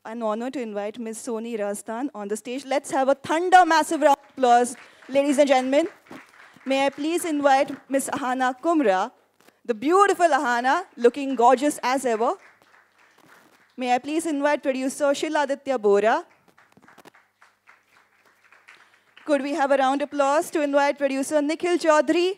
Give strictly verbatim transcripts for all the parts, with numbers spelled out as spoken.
an honor to invite Miss Soni Rastan on the stage. Let's have a thunder massive round of applause, ladies and gentlemen. May I please invite Miss Ahana Kumra, the beautiful Ahana, looking gorgeous as ever. May I please invite producer Shiladitya Bora. Could we have a round of applause to invite producer Nikhil Chaudhary?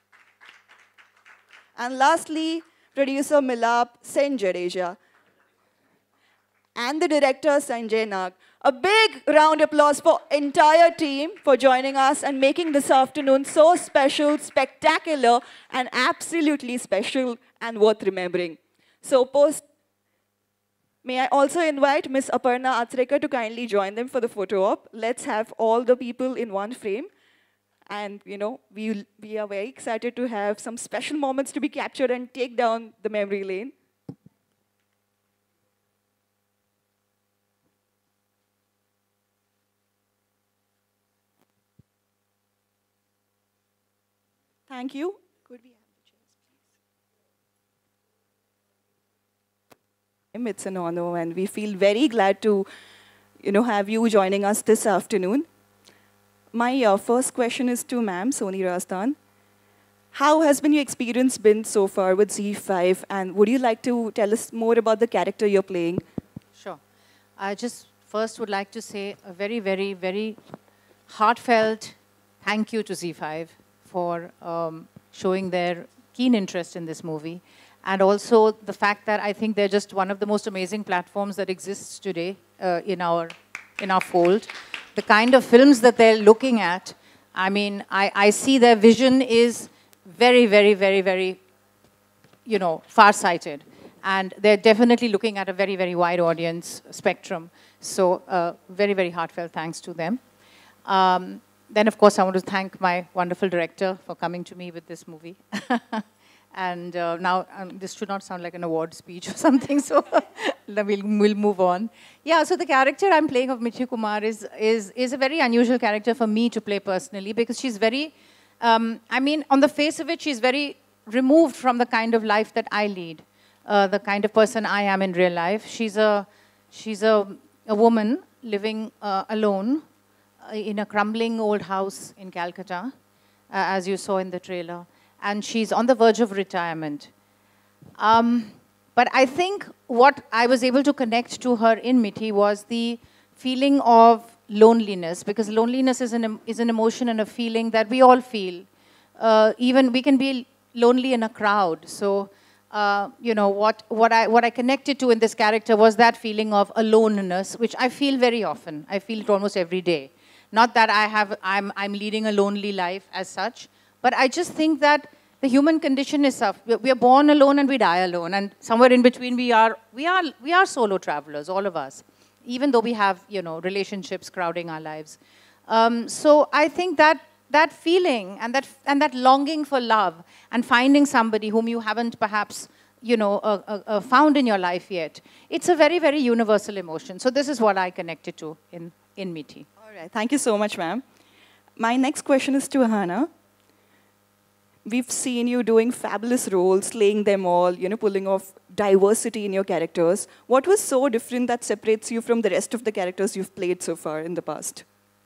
And lastly, producer Milap Sen Jadeja. And the director Sanjay Nag. A big round of applause for entire team for joining us and making this afternoon so special, spectacular, and absolutely special and worth remembering. So post, may I also invite Miss Aparna Atsrekar to kindly join them for the photo op. Let's have all the people in one frame. And, you know, we, we are very excited to have some special moments to be captured and take down the memory lane. Thank you. Could we have the chairs, please? It's an honor, and we feel very glad to, you know, have you joining us this afternoon. My uh, first question is to ma'am, Soni Rastan. How has been your experience been so far with Z five, and would you like to tell us more about the character you're playing? Sure. I just first would like to say a very, very, very heartfelt thank you to Z five for um, showing their keen interest in this movie. And also the fact that I think they're just one of the most amazing platforms that exists today uh, in, our, in our fold. The kind of films that they're looking at, I mean, I, I see their vision is very, very, very, very, you know, far-sighted. And they're definitely looking at a very, very wide audience spectrum. So uh, very, very heartfelt thanks to them. Um, Then, of course, I want to thank my wonderful director for coming to me with this movie. And uh, now, um, this should not sound like an award speech or something, so we'll, we'll move on. Yeah, so the character I'm playing of Mithi Kumar is, is, is a very unusual character for me to play personally, because she's very, um, I mean, on the face of it, she's very removed from the kind of life that I lead, uh, the kind of person I am in real life. She's a, she's a, a woman living uh, alone, in a crumbling old house in Calcutta, uh, as you saw in the trailer. And she's on the verge of retirement. Um, but I think what I was able to connect to her in Mithi was the feeling of loneliness, because loneliness is an, is an emotion and a feeling that we all feel. Uh, even we can be lonely in a crowd. So, uh, you know, what, what, I, what I connected to in this character was that feeling of aloneness, which I feel very often. I feel it almost every day. Not that I have, I'm, I'm leading a lonely life as such, but I just think that the human condition is tough. We are born alone and we die alone, and somewhere in between we are, we are, we are solo travelers, all of us, even though we have, you know, relationships crowding our lives. Um, so I think that that feeling and that, and that longing for love and finding somebody whom you haven't perhaps, you know, uh, uh, uh, found in your life yet, it's a very, very universal emotion. So this is what I connected to in, in Mithi. All right, thank you so much, ma'am. My next question is to Ahana. We've seen you doing fabulous roles, slaying them all, you know, pulling off diversity in your characters. What was so different that separates you from the rest of the characters you've played so far in the past?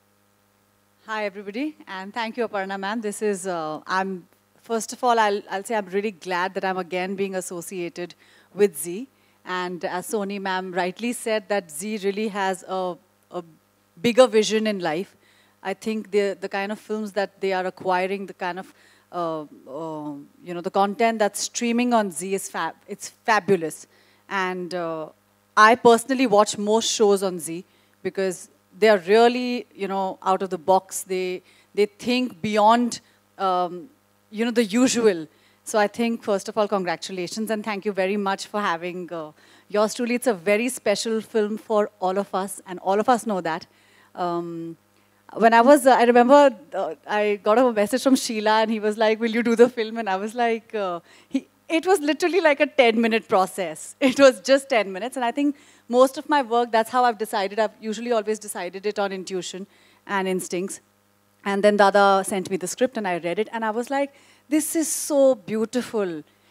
Hi, everybody, and thank you, Aparna, ma'am. This is, uh, I'm, first of all, I'll, I'll say I'm really glad that I'm again being associated with Z. And as Soni, ma'am, rightly said, that Z really has a, a bigger vision in life. I think the, the kind of films that they are acquiring, the kind of, uh, uh, you know, the content that's streaming on Z is fab, it's fabulous. And uh, I personally watch most shows on Z because they are really, you know, out of the box. They, they think beyond, um, you know, the usual. So I think, first of all, congratulations and thank you very much for having uh, yours truly. It's a very special film for all of us, and all of us know that. Um, when I was, uh, I remember uh, I got a message from Sheila and he was like, will you do the film? And I was like, uh, he, it was literally like a ten minute process. It was just ten minutes. And I think most of my work, that's how I've decided. I've usually always decided it on intuition and instincts. And then Dada sent me the script and I read it and I was like, this is so beautiful.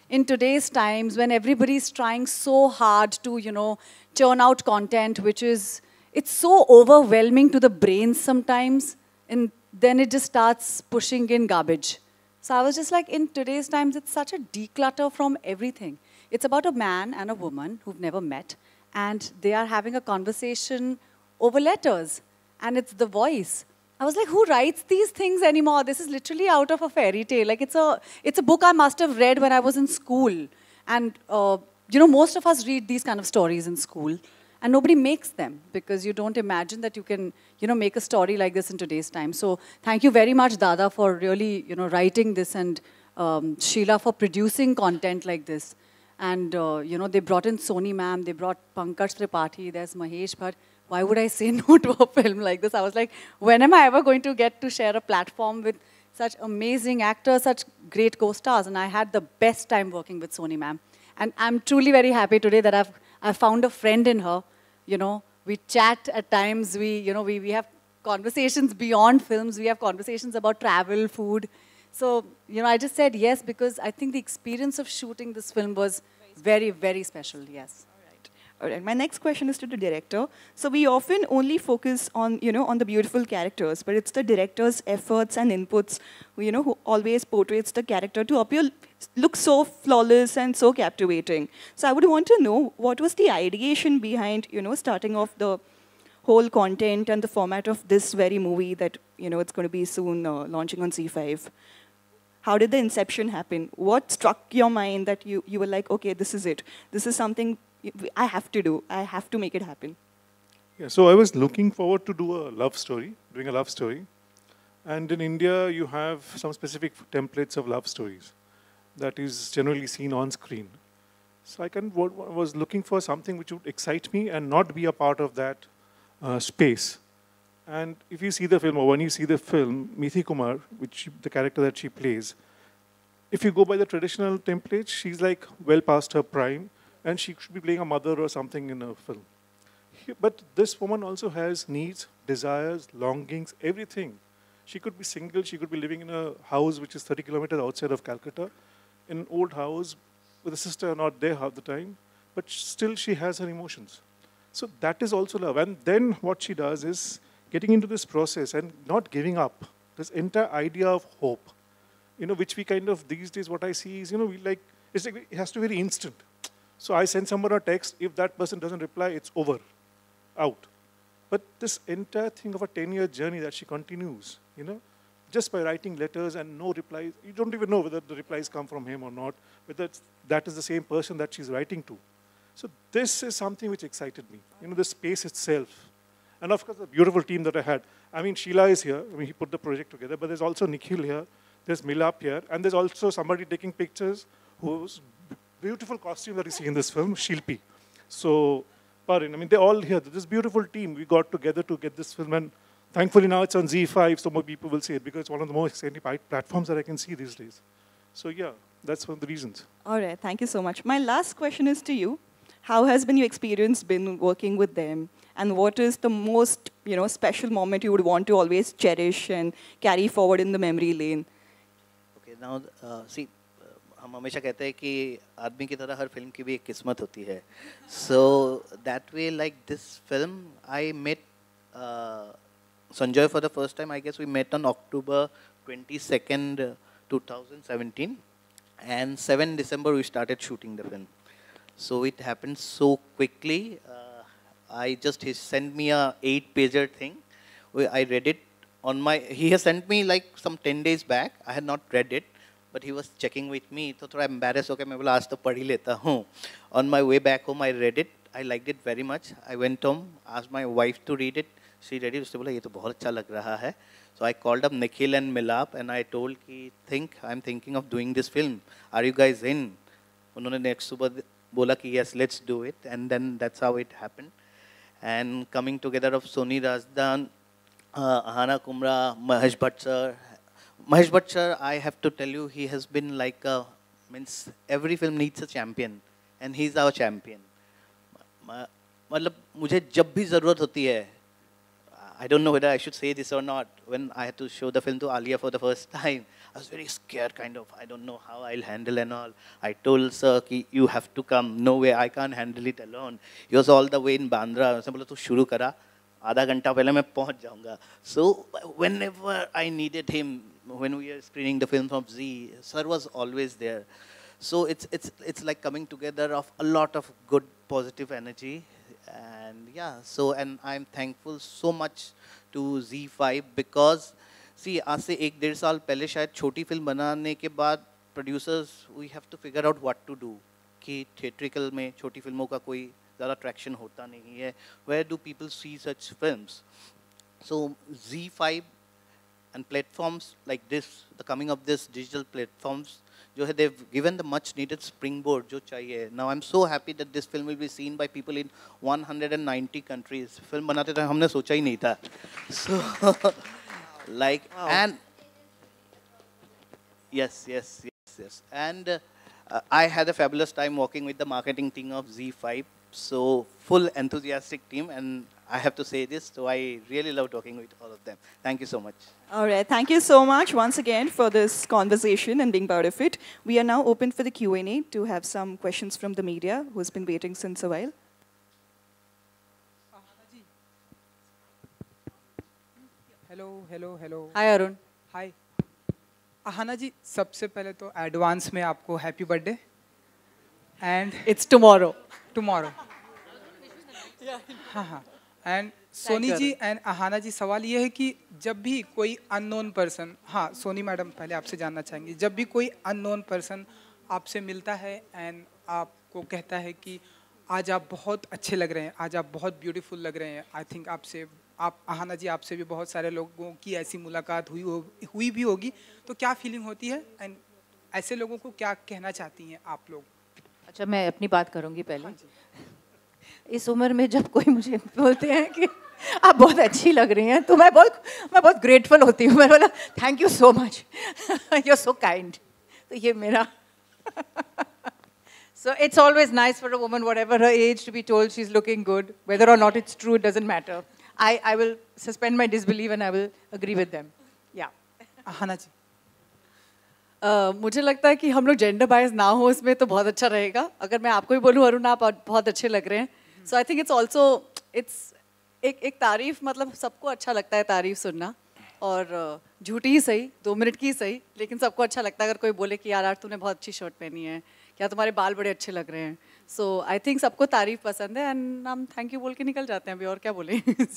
in today's times when everybody is trying so hard to, you know, churn out content, which is, it's so overwhelming to the brain sometimes, and then it just starts pushing in garbage. So I was just like, in today's times, it's such a declutter from everything. It's about a man and a woman who've never met, and they are having a conversation over letters, and it's the voice. I was like, who writes these things anymore? This is literally out of a fairy tale. Like, it's a, it's a book I must have read when I was in school. And, uh, you know, most of us read these kind of stories in school, and nobody makes them because you don't imagine that you can, you know, make a story like this in today's time. So thank you very much, Dada, for really, you know, writing this, and um, Sheila for producing content like this. And, uh, you know, they brought in Soni ma'am, they brought Pankaj Tripathi, there's Mahesh Bhatt. Why would I say no to a film like this? I was like, when am I ever going to get to share a platform with such amazing actors, such great co-stars? And I had the best time working with Soni ma'am. And I'm truly very happy today that I've, I've found a friend in her. You know, we chat at times, we, you know, we, we have conversations beyond films, we have conversations about travel, food. So, you know, I just said yes because I think the experience of shooting this film was very, very special, yes. All right, my next question is to the director. So we often only focus on, you know, on the beautiful characters, but it's the director's efforts and inputs, you know, who always portrays the character to appear, look so flawless and so captivating. So I would want to know, what was the ideation behind, you know, starting off the whole content and the format of this very movie that, you know, it's going to be soon uh, launching on Z five? How did the inception happen? What struck your mind that you, you were like, okay, this is it. This is something I have to do. I have to make it happen. Yeah, so I was looking forward to do a love story, doing a love story. And in India, you have some specific templates of love stories that is generally seen on screen. So I kind of was looking for something which would excite me and not be a part of that uh, space. And if you see the film, or when you see the film, Mithi Kumar, which the character that she plays, if you go by the traditional template, she's like well past her prime, and she should be playing a mother or something in a film. But this woman also has needs, desires, longings, everything. She could be single, she could be living in a house which is thirty kilometers outside of Calcutta, in an old house with a sister not there half the time, but still she has her emotions. So that is also love. And then what she does is getting into this process and not giving up, this entire idea of hope, you know, which we kind of, these days what I see is, you know, we like, it's like it has to be very instant. So I send someone a text, if that person doesn't reply, it's over, out. But this entire thing of a ten-year journey that she continues, you know, just by writing letters and no replies, you don't even know whether the replies come from him or not, whether that is the same person that she's writing to. So this is something which excited me, you know, the space itself. And of course, the beautiful team that I had. I mean, Sheila is here, I mean, he put the project together, but there's also Nikhil here, there's Milap here, and there's also somebody taking pictures who's beautiful costume that you see in this film, Shilpi. So, Parin, I mean, they're all here. This beautiful team, we got together to get this film, and thankfully now it's on Z five, so more people will see it, because it's one of the most exciting platforms that I can see these days. So yeah, that's one of the reasons. All right, thank you so much. My last question is to you. How has been your experience been working with them? And what is the most, you know, special moment you would want to always cherish and carry forward in the memory lane? Okay, now, uh, see, हम हमेशा कहते हैं कि आदमी की तरह हर film की भी एक किस्मत होती है. So that way, like this film, I met uh, Sanjay for the first time. I guess we met on October twenty-second, two thousand seventeen, and seventh December we started shooting the film. So it happened so quickly. Uh, I just he sent me a eight-pager thing. I read it on my. He has sent me like some ten days back. I had not read it. But he was checking with me, so थोड़ा embarrassed होकर मैं बोला आज तो पढ़ ही लेता हूँ. On my way back home, I read it. I liked it very much. I went home, asked my wife to read it. She read it. उसने बोला ये तो बहुत अच्छा लग रहा है. So I called up Nikhil and Milap and I told कि think I'm thinking of doing this film. Are you guys in? उन्होंने next सुबह बोला कि yes, let's do it. And then that's how it happened. And coming together of Soni Razdan, uh, Ahana Kumra, Mahesh Bhatt sir. Mahesh Bhatt sir, I have to tell you, he has been like a, means every film needs a champion, and he's our champion. मतलब मुझे जब भी ज़रूरत होती है, I don't know whether I should say this or not. When I had to show the film to Alia for the first time, I was very scared, kind of. I don't know how I'll handle and all. I told sir, ki, you have to come. No way, I can't handle it alone. He was all the way in Bandra. उसने बोला तू शुरू करा. आधा घंटा पहले मैं पहुंच जाऊंगा. So whenever I needed him, when we were screening the film of Z, sir was always there. So it's it's it's like coming together of a lot of good positive energy. And yeah, so and I'm thankful so much to Z five because see आज से एक डेढ़ साल पहले शायद छोटी film बनाने के बाद producers we have to figure out what to do कि theatrical में छोटी फिल्मों का कोई ज़्यादा traction होता नहीं है. Where do people see such films? So Z five and platforms like this, the coming of this digital platforms, जो है they've given the much needed springboard जो चाहिए. Now I'm so happy that this film will be seen by people in one hundred ninety countries. Film बनाते time हमने सोचा ही नहीं था. So like wow. And yes, yes, yes, yes. And uh, I had a fabulous time working with the marketing team of Z five. So full enthusiastic team, and I have to say this, so I really loved working with all of them. Thank you so much. All right, thank you so much once again for this conversation and being part of it. We are now open for the Q and A to have some questions from the media who's been waiting since a while. Hello, hello, hello. Hi Arun. Hi. Ahana ji, सबसे पहले तो advance में आपको happy birthday. And it's tomorrow. Tomorrow. हाँ हाँ. And Soni ji and Ahana ji, सवाल ये है कि जब भी कोई अननोन पर्सन, हाँ सोनी मैडम पहले आपसे जानना चाहेंगे, जब भी कोई अननोन पर्सन आपसे मिलता है एंड आपको कहता है कि आज आप बहुत अच्छे लग रहे हैं, आज आप बहुत ब्यूटीफुल लग रहे हैं, आई थिंक आपसे आप अहाना जी आपसे भी बहुत सारे लोगों की ऐसी मुलाकात हुई हो, हुई भी होगी, तो क्या फीलिंग होती है एंड ऐसे लोगों को क्या कहना चाहती हैं आप लोग? अच्छा, मैं अपनी बात करूँगी पहले. इस उम्र में जब कोई मुझे बोलते हैं कि आप बहुत अच्छी लग रही हैं, तो मैं बहुत मैं बहुत ग्रेटफुल होती हूँ. मैं बोला thank you so much, you are so kind. तो ये मेरा so it's always nice for a woman, whatever her age, to be told she's looking good. Whether or not it's true, it doesn't matter. I I will suspend my disbelief and I will agree with them. Yeah. Ahana ji. Uh, मुझे लगता है कि हम लोग gender bias ना हो इसमें तो बहुत अच्छा रहेगा. अगर मैं आपको ही बोलूँ अरुण आप बहुत अच्छे लग रहे हैं, so I think it's also it's एक एक तारीफ, मतलब सबको अच्छा लगता है तारीफ सुनना, और झूठी ही सही, दो मिनट की ही सही, लेकिन सबको अच्छा लगता है अगर कोई बोले कि यार यार तूने बहुत अच्छी शर्ट पहनी है, क्या तुम्हारे बाल बड़े अच्छे लग रहे हैं. सो आई थिंक सबको तारीफ पसंद है एंड हम थैंक यू बोल के निकल जाते हैं अभी, और क्या बोले.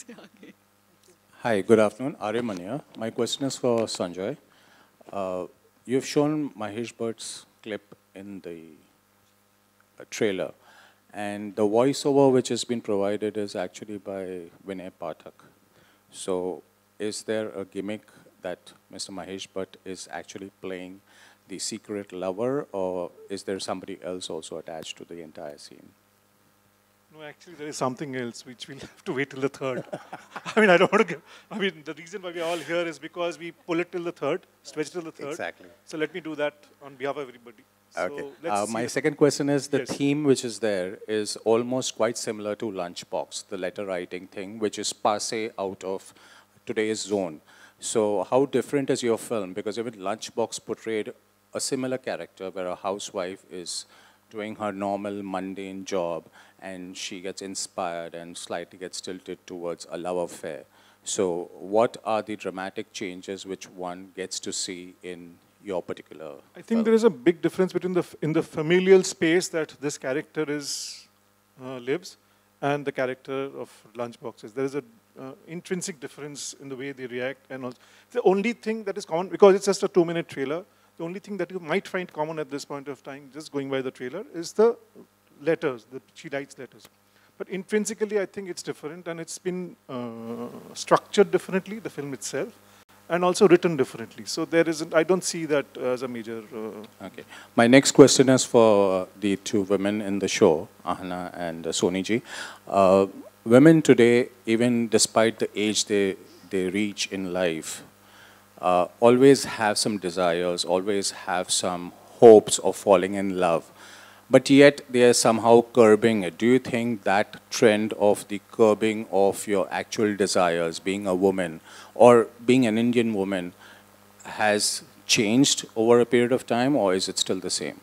Hi, good afternoon. Aryaman here. My question is for Sanjay. Uh, You've shown Mahesh Bhatt's clip in the uh, trailer, and the voiceover which has been provided is actually by Vinay Pathak. So, is there a gimmick that Mister Mahesh Bhatt is actually playing the secret lover, or is there somebody else also attached to the entire scene? No, actually, there is something else which we'll have to wait till the third. I mean, I don't want to give. I mean, the reason why we're all here is because we pull it till the third, stretch till the third. Exactly. So let me do that on behalf of everybody. Okay. So let's Uh, see my the- second question is the Yes. theme which is there is almost quite similar to Lunchbox, the letter writing thing, which is passe out of today's zone. So how different is your film? Because even Lunchbox portrayed a similar character where a housewife is doing her normal mundane job and she gets inspired and slightly gets tilted towards a love affair. So what are the dramatic changes which one gets to see in your particular I think film? there is a big difference between the f- in the familial space that this character is uh, lives and the character of Lunchboxes. There is a uh, intrinsic difference in the way they react, and also the only thing that is common, because it's just a two-minute trailer, the only thing that you might find common at this point of time, just going by the trailer, is the letters. The, she writes letters. But intrinsically, I think it's different, and it's been uh, structured differently, the film itself, and also written differently. So there isn't, I don't see that as a major... Uh, Okay. My next question is for uh, the two women in the show, Ahana and uh, Soni ji. Uh, women today, even despite the age they, they reach in life, uh, always have some desires, always have some hopes of falling in love. but yet they are somehow curbing it. Do you think that trend of the curbing of your actual desires, being a woman or being an Indian woman, has changed over a period of time, or is it still the same?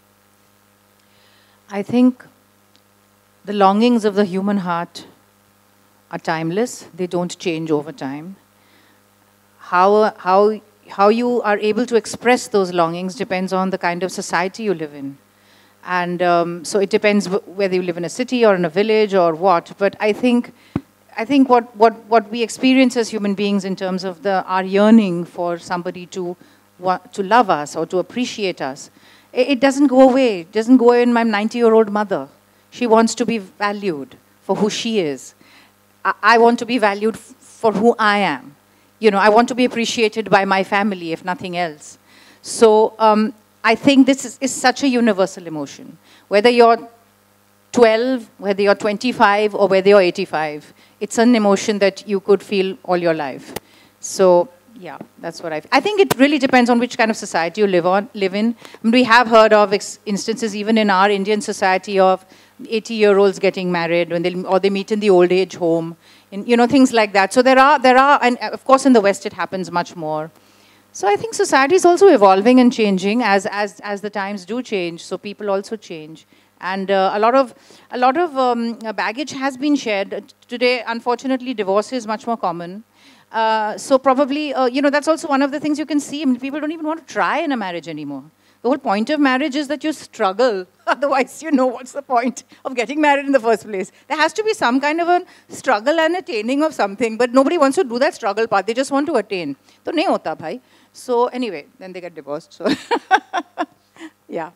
I think the longings of the human heart are timeless. They don't change over time. How, how, how you are able to express those longings depends on the kind of society you live in. And um, so it depends whether you live in a city or in a village or what. But I think, I think what, what, what we experience as human beings in terms of the, our yearning for somebody to, to love us or to appreciate us, it, it doesn't go away. It doesn't go away in my ninety-year-old mother. She wants to be valued for who she is. I, I want to be valued f for who I am. You know, I want to be appreciated by my family, if nothing else. So um, I think this is, is such a universal emotion. Whether you're twelve, whether you're twenty-five, or whether you're eighty-five, it's an emotion that you could feel all your life. So yeah, that's what I I think it really depends on which kind of society you live on live in. I mean, we have heard of ex instances even in our Indian society of eighty-year-olds getting married when they or they meet in the old age home, in, you know, things like that. So there are there are, and of course in the West it happens much more. So I think society is also evolving and changing as as as the times do change. So people also change, and uh, a lot of a lot of um, baggage has been shared. Today, unfortunately, divorce is much more common. Uh, so probably, uh, you know, that's also one of the things you can see. I mean, people don't even want to try in a marriage anymore. The whole point of marriage is that you struggle. Otherwise, you know, what's the point of getting married in the first place? There has to be some kind of a struggle and attaining of something, but nobody wants to do that struggle part. They just want to attain. So, nahi hota, bhai. So, anyway, then they get divorced. So, yeah.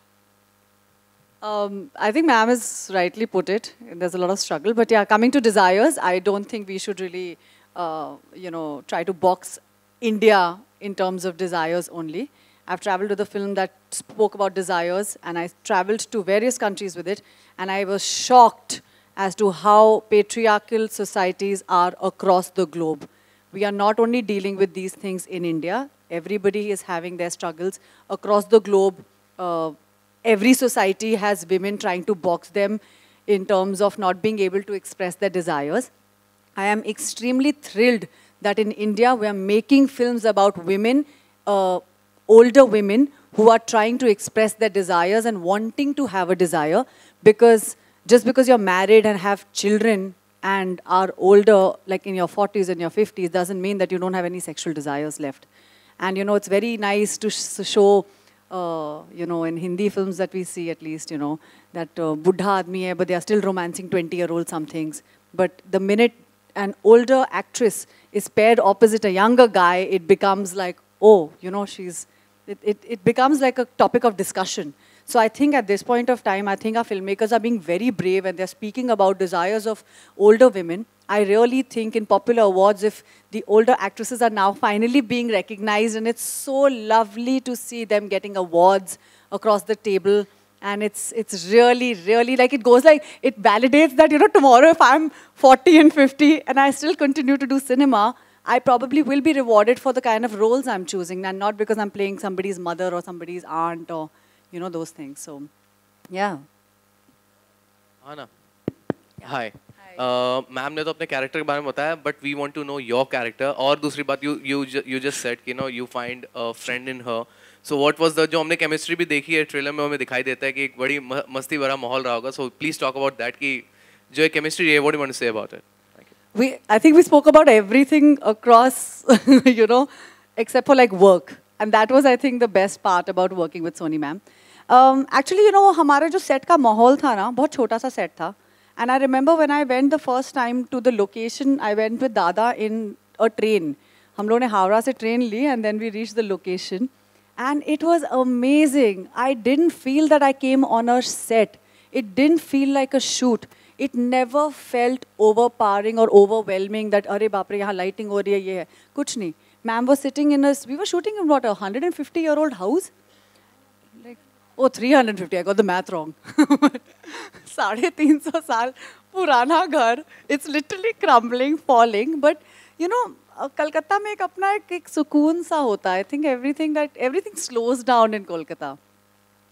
Um, I think ma'am has rightly put it. There's a lot of struggle. But yeah, coming to desires, I don't think we should really, uh, you know, try to box India in terms of desires only. I've traveled with a film that spoke about desires, and I traveled to various countries with it, and I was shocked as to how patriarchal societies are across the globe. We are not only dealing with these things in India, everybody is having their struggles across the globe. Uh, every society has women trying to box them in terms of not being able to express their desires. I am extremely thrilled that in India we are making films about women, uh, older women who are trying to express their desires and wanting to have a desire, because just because you're married and have children and are older, like in your forties and your fifties, doesn't mean that you don't have any sexual desires left. And, you know, it's very nice to sh show, uh, you know, in Hindi films that we see at least, you know, that uh, buddha aadmi hai, but they are still romancing twenty-year-old some things. But the minute an older actress is paired opposite a younger guy, it becomes like, oh, you know, she's... It, it, it becomes like a topic of discussion. So I think at this point of time, I think our filmmakers are being very brave and they're speaking about desires of older women. I really think in popular awards, if the older actresses are now finally being recognized, and it's so lovely to see them getting awards across the table. And it's, it's really, really like, it goes like, it validates that, you know, tomorrow if I'm forty and fifty and I still continue to do cinema, I probably will be rewarded for the kind of roles I'm choosing, and not because I'm playing somebody's mother or somebody's aunt or, you know, those things. So, yeah. Anna. Yeah. Hi. Uh, ma'am ने तो अपने character के बारे में बताया, but we want to know your character. और दूसरी बात, you you you just said, you know, you find a friend in her. So what was the, जो हमने chemistry भी देखी है ट्रेलर में, हमें दिखाई देता है कि एक बड़ी मस्ती भरा माहौल रहा होगा. So please talk about that, कि जो एक chemistry है, what do you want to say about it? We, I think we spoke about everything across, you know, except for like work. And that was, I think, the best part about working with Soni ma'am. Um, actually, you know, हमारा जो set का माहौल था ना, बहुत छोटा सा set था. And I remember when I went the first time to the location, I went with Dada in a train. हम लोगों ने हावड़ा से train Lee, and then we reached the location. And it was amazing. I didn't feel that I came on a set. It didn't feel like a shoot. It never felt overpowering or overwhelming that, अरे बाप रे, यहाँ lighting हो रही है, ये है. कुछ नहीं. Ma'am was sitting in a, we were shooting in what, a one hundred fifty year old house? Like, oh, three hundred fifty, I got the math wrong. साढ़े तीन सौ साल पुराना घर. It's literally crumbling, falling. But, you know, Calcutta में एक अपना एक, एक सुकून सा होता है. I think everything that, everything slows down in Kolkata.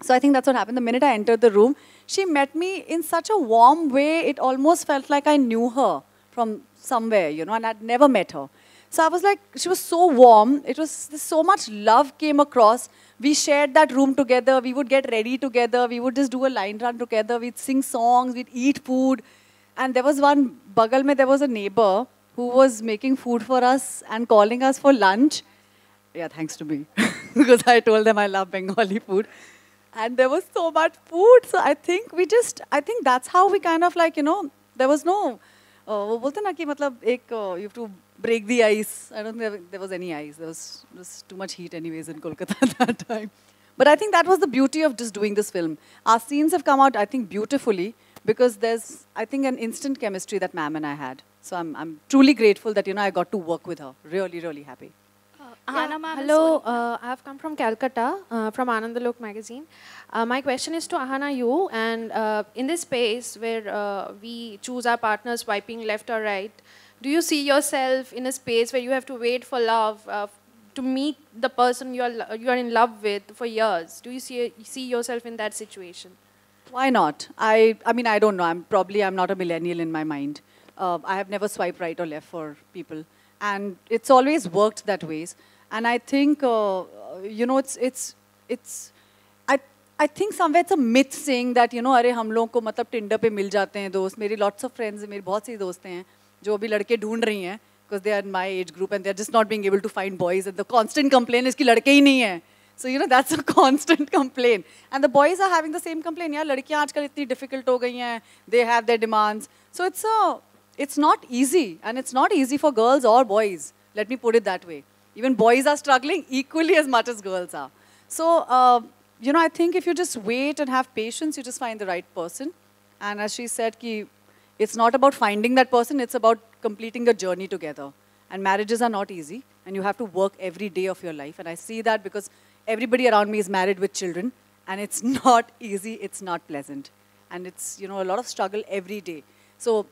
So I think that's what happened. The minute I entered the room, she met me in such a warm way, it almost felt like I knew her from somewhere, you know, and I'd never met her. So I was like, she was so warm. It was, so much love came across. We shared that room together. We would get ready together. We would just do a line run together. We'd sing songs. We'd eat food. And there was one, Bagal mein, there was a neighbor who was making food for us and calling us for lunch. Yeah, thanks to me. Because I told them I love Bengali food. And there was so much food. So I think we just, I think that's how we kind of like, you know, there was no, वो बोलते ना कि मतलब एक you have to break the ice. I don't think there was any ice. There was, there was too much heat anyways in Kolkata at that time. But I think that was the beauty of just doing this film. Our scenes have come out, I think, beautifully because there's, I think, an instant chemistry that ma'am and I had. So I'm, I'm truly grateful that, you know, I got to work with her. Really, really happy. Yeah. Hello, uh, I have come from Calcutta, uh, from Anandalok magazine. Uh, my question is to Ahana, you, and uh, in this space where uh, we choose our partners swiping left or right, do you see yourself in a space where you have to wait for love, uh, to meet the person you are, you are in love with for years? Do you see, see yourself in that situation? Why not? I, I mean, I don't know. I'm probably, I'm not a millennial in my mind. Uh, I have never swiped right or left for people. And it's always worked that ways. And I think, uh, you know, it's, it's, it's, I, I think somewhere it's a myth saying that, you know, अरे हम लोगों को मतलब Tinder पे मिल जाते हैं दोस्त. मेरी lots of friends, मेरी बहुत सी दोस्तें हैं जो अभी लड़के ढूंढ रही हैं because they are in my age group and they're just not being able to find boys. And the constant complaint is कि लड़के ही नहीं हैं. So, you know, that's a constant complaint. And the boys are having the same complaint. यार लड़कियाँ आजकल इतनी difficult हो गई हैं. They have their demands. So it's a, it's not easy. And it's not easy for girls or boys. Let me put it that way. Even boys are struggling equally as much as girls are. So, uh, you know, I think if you just wait and have patience, you just find the right person. And as she said, ki, it's not about finding that person, it's about completing the journey together. And marriages are not easy, and you have to work every day of your life. And I see that because everybody around me is married with children, and it's not easy, it's not pleasant. And it's, you know, a lot of struggle every day. So,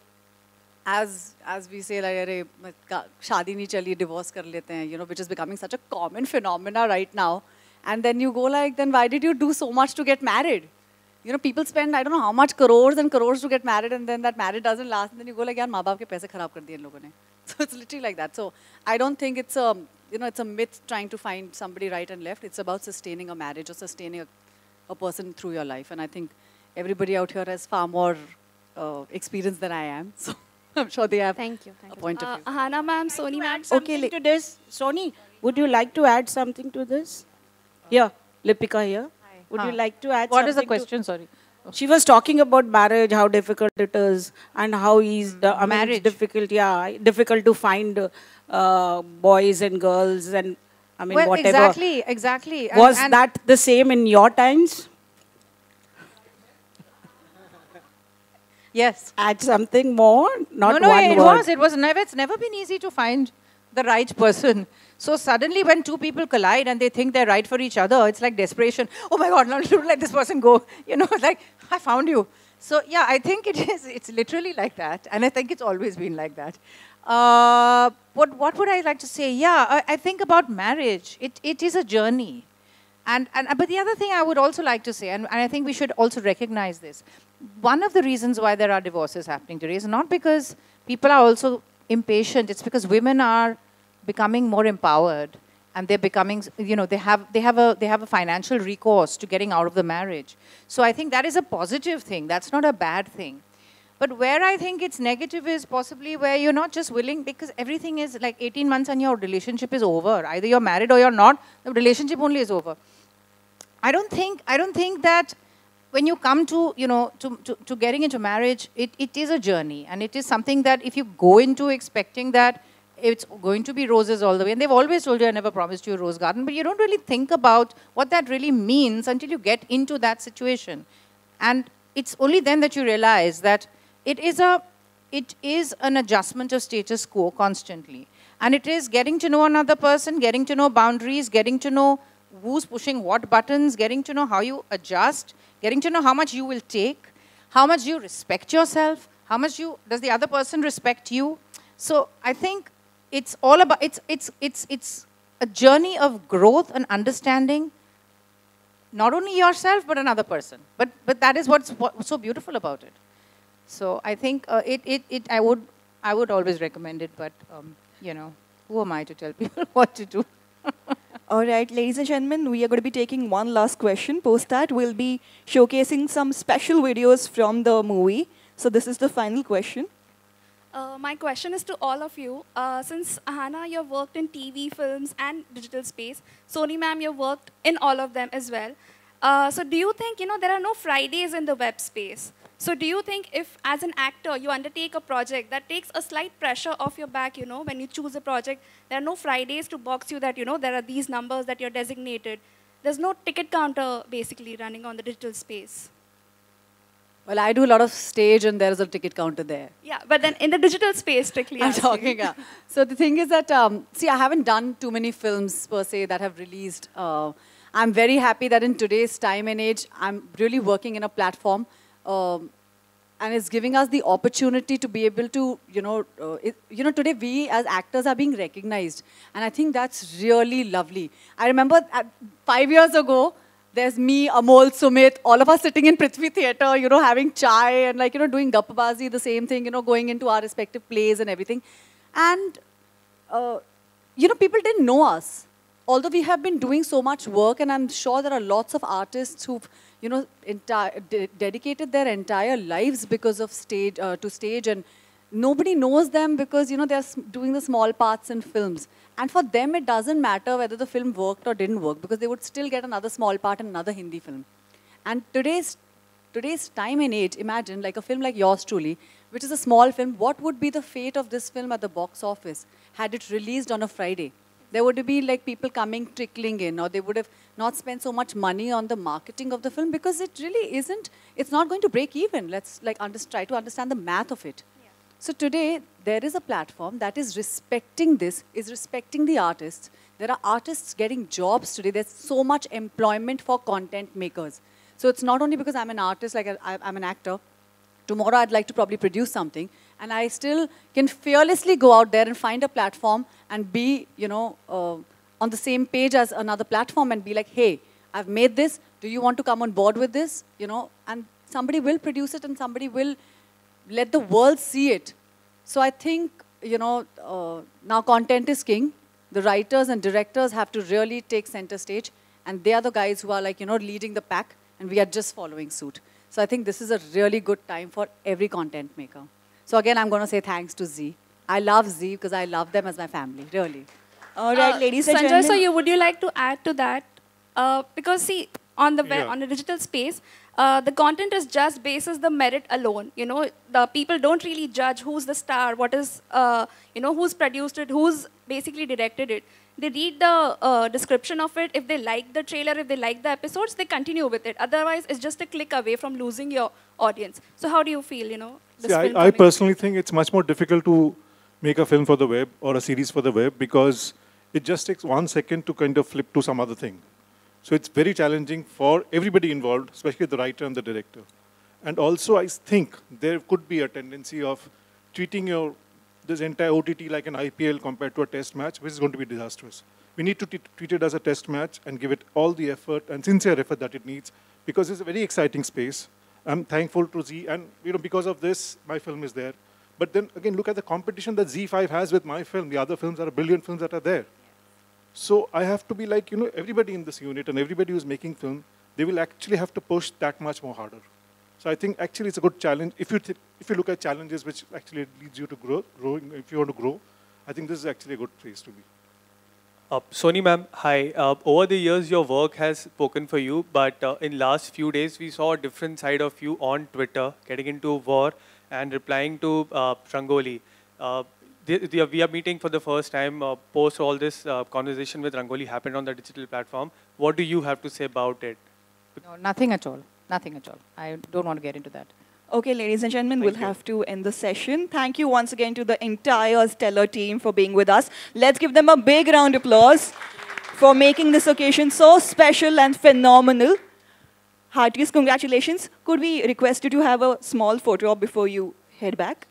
as as we say, like, अरे शादी नहीं चली, divorce कर लेते हैं, you know, which is becoming such a common phenomena right now. And then you go like, then why did you do so much to get married? You know, people spend, I don't know how much crores and crores to get married, and then that marriage doesn't last. And then you go like, यार माँ बाप के पैसे खराब कर दिए इन लोगों ने. So it's literally like that. So I don't think it's a, you know, it's a myth trying to find somebody right and left. It's about sustaining a marriage or sustaining a, a person through your life. And I think everybody out here has far more uh, experience than I am. So I'm sure they have thank you, thank a point uh, of view. Ahana ma'am, Soni ma'am. Okay, to this. Soni, would you like to add something to this? Here, Lipika here. Hi. Would Huh. you like to add What something is the to- question? Sorry. She was talking about marriage, how difficult it is, and how is the I mean, it's Marriage. difficult. Yeah, difficult to find uh, boys and girls, and I mean well, whatever. exactly, exactly. And- Was and that the same in your times? Yes. Add something more, not no, no, one it word. was. It was never. It's never been easy to find the right person. So suddenly, when two people collide and they think they're right for each other, it's like desperation. Oh my God, no, don't let this person go. You know, like I found you. So yeah, I think it is. It's literally like that, and I think it's always been like that. Uh, what What would I like to say? Yeah, I, I think about marriage. It It is a journey. And, and but the other thing I would also like to say, and, and I think we should also recognize this, one of the reasons why there are divorces happening today is not because people are also impatient. It's because women are becoming more empowered, and they're becoming, you know, they have they have a they have a financial recourse to getting out of the marriage. So I think that is a positive thing. That's not a bad thing. But where I think it's negative is possibly where you're not just willing, because everything is like eighteen months and your relationship is over. Either you're married or you're not, the relationship only is over. I don't think, I don't think that when you come to, you know, to, to, to getting into marriage, it, it is a journey. And it is something that if you go into expecting that it's going to be roses all the way, and they've always told you, I never promised you a rose garden, but you don't really think about what that really means until you get into that situation. And it's only then that you realize that it is a, it is an adjustment of status quo constantly. And it is getting to know another person, getting to know boundaries, getting to know who's pushing what buttons, getting to know how you adjust, getting to know how much you will take, how much you respect yourself, how much you, does the other person respect you. So I think it's all about, it's, it's, it's, it's a journey of growth and understanding not only yourself, but another person. But, but that is what's, what's so beautiful about it. So I think uh, it, it, it, I, would, I would always recommend it, but, um, you know, who am I to tell people what to do? All right, ladies and gentlemen, we are going to be taking one last question. Post that, we'll be showcasing some special videos from the movie. So this is the final question. Uh, my question is to all of you. Uh, since Ahana, you've worked in T V, films, and digital space, Soni ma'am, you've worked in all of them as well. Uh, so do you think, you know, there are no Fridays in the web space? So do you think if, as an actor, you undertake a project that takes a slight pressure off your back, you know, when you choose a project, there are no Fridays to box you that, you know, there are these numbers that you're designated. There's no ticket counter, basically, running on the digital space. Well, I do a lot of stage and there's a ticket counter there. Yeah, but then in the digital space, strictly I'm asking. talking, yeah. So the thing is that, um, see, I haven't done too many films, per se, that have released. Uh, I'm very happy that in today's time and age, I'm really working in a platform um, and it's giving us the opportunity to be able to, you know, uh, it, you know, today we as actors are being recognized. And I think that's really lovely. I remember at, five years ago, there's me, Amol, Sumit, all of us sitting in Prithvi Theatre, you know, having chai and like, you know, doing Gappabazi, the same thing, you know, going into our respective plays and everything. And, uh, you know, people didn't know us. Although we have been doing so much work, and I'm sure there are lots of artists who've, you know, de dedicated their entire lives because of stage, uh, to stage, and nobody knows them because, you know, they're doing the small parts in films. And for them, it doesn't matter whether the film worked or didn't work because they would still get another small part in another Hindi film. And today's, today's time and age, imagine like a film like Yours Truly, which is a small film, what would be the fate of this film at the box office had it released on a Friday? There would be like people coming, trickling in, or they would have not spent so much money on the marketing of the film because it really isn't, it's not going to break even. Let's like under, try to understand the math of it. Yeah. So today, there is a platform that is respecting this, is respecting the artists. There are artists getting jobs today. There's so much employment for content makers. So it's not only because I'm an artist, like I, I'm an actor. Tomorrow I'd like to probably produce something. And I still can fearlessly go out there and find a platform and be, you know, uh, on the same page as another platform and be like, hey, I've made this. Do you want to come on board with this? You know, and somebody will produce it and somebody will let the world see it. So I think, you know, uh, now content is king. The writers and directors have to really take center stage. And they are the guys who are like, you know, leading the pack. And we are just following suit. So I think this is a really good time for every content maker. So again, I'm going to say thanks to Zee. I love Zee because I love them as my family, really. All right, uh, ladies and Sanjay, gentlemen. so you, would you like to add to that? Uh, because see, on the web, Yeah. on the digital space, uh, the content is just basis the merit alone. You know, the people don't really judge who's the star, what is, uh, you know, who's produced it, who's basically directed it. They read the uh, description of it. If they like the trailer, if they like the episodes, they continue with it. Otherwise, it's just a click away from losing your audience. So how do you feel, you know? This See, film I, I coming? personally think it's much more difficult to make a film for the web or a series for the web because it just takes one second to kind of flip to some other thing. So it's very challenging for everybody involved, especially the writer and the director. And also, I think there could be a tendency of treating your this entire O T T like an I P L compared to a test match, which is going to be disastrous. We need to treat it as a test match and give it all the effort and sincere effort that it needs because it's a very exciting space. I'm thankful to Zee, and you know, because of this, my film is there. But then again, look at the competition that Z five has with my film. The other films are a billion films that are there. So I have to be like, you know, everybody in this unit and everybody who's making film, they will actually have to push that much more harder. So I think actually it's a good challenge. If you, th if you look at challenges which actually leads you to grow, growing, if you want to grow, I think this is actually a good place to be. Uh, Soni ma'am, hi. Uh, over the years, your work has spoken for you, but uh, in last few days, we saw a different side of you on Twitter, getting into war and replying to uh, Rangoli. Uh, the, the, we are meeting for the first time, uh, post all this uh, conversation with Rangoli happened on the digital platform. What do you have to say about it? No, nothing at all. Nothing at all. I don't want to get into that. Okay, ladies and gentlemen, Thank we'll you. have to end the session. Thank you once again to the entire Stellar team for being with us. Let's give them a big round of applause for making this occasion so special and phenomenal. Heartiest congratulations. Could we request you to have a small photo op before you head back?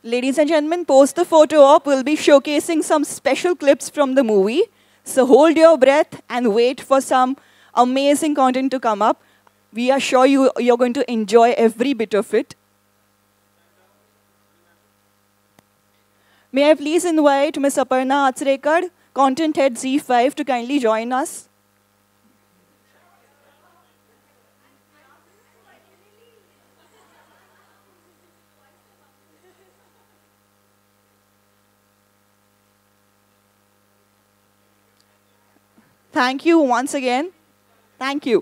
Ladies and gentlemen, post the photo op. We'll be showcasing some special clips from the movie. So hold your breath and wait for some amazing content to come up. We are sure you, you're going to enjoy every bit of it. May I please invite Miz Aparna Achrekar, Content Head Z five, to kindly join us. Thank you once again. Thank you.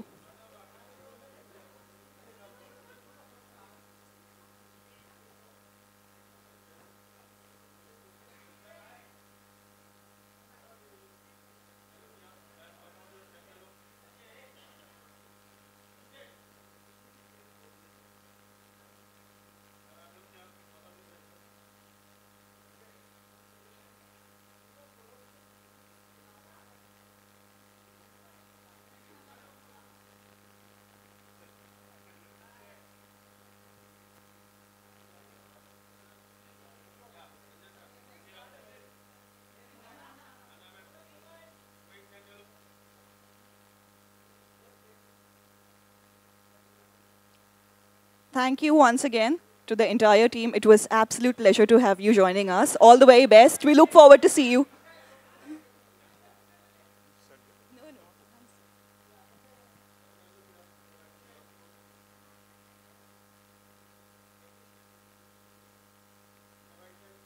Thank you once again to the entire team. It was absolute pleasure to have you joining us. All the very best. We look forward to see you.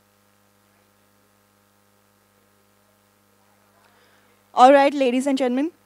All right, ladies and gentlemen,